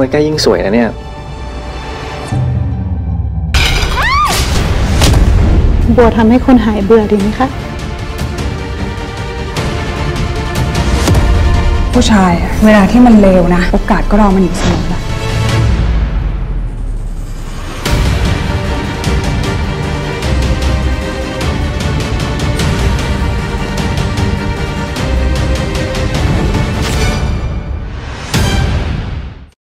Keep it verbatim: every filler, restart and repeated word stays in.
ใกล้ๆยิ่งสวยนะเนี่ยบัวทำให้คนหายเบื่อดีไหมคะผู้ชายเวลาที่มันเลวนะโอกาสก็รอมันอยู่เสมอแหละ